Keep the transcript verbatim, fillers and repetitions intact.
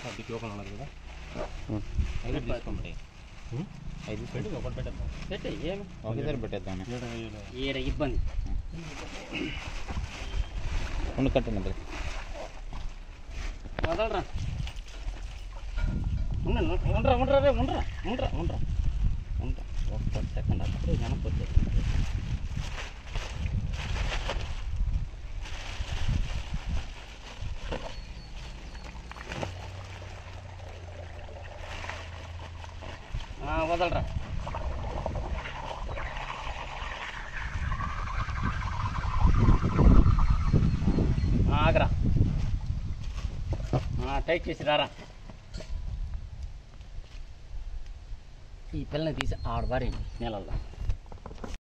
అది టోకన్ ఉన్నది కదా ఐదు తీసుకోండి ఐదు పెట్టి ఒకటి పెట్టేద్దాం పెట్టే ఏమి ఒకేసారి పెట్టేద్దాం ఏడ ఇబ్బంది ఉండి కట్టండి వదలరా ఉండరా ఉండరా రే ఉండరా ఉండరా ఉండరా ఉండరా ఒక్క సెకండ్ అప్పుడే వెనక్కి వదలరా ఆగరా టైట్ చేసి రారా ఈ పిల్లని తీసి ఆడబారేయండి నీళ్ళల్లో